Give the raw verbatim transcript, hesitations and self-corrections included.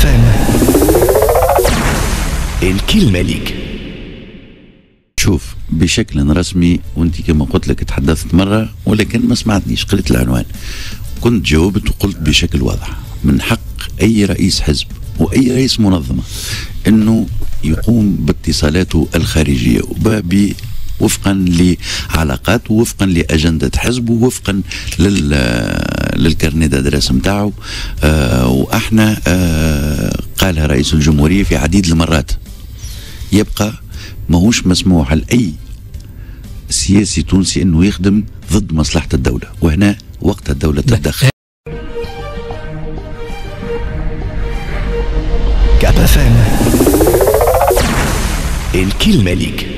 فام الكلمة ليك. شوف بشكل رسمي، وانت كما قلت لك تحدثت مرة ولكن ما سمعتنيش، قلت العنوان، كنت جاوبت وقلت بشكل واضح من حق أي رئيس حزب وأي رئيس منظمة أنه يقوم باتصالاته الخارجية وب وفقا لعلاقات ووفقا لأجندة حزب ووفقا لل للكارنيه دادريس نتاعو. آه واحنا آه قالها رئيس الجمهورية في عديد المرات، يبقى ماهوش مسموح لأي سياسي تونسي انه يخدم ضد مصلحة الدولة، وهنا وقت الدولة تتدخل. كاب فام الكلمة ليك.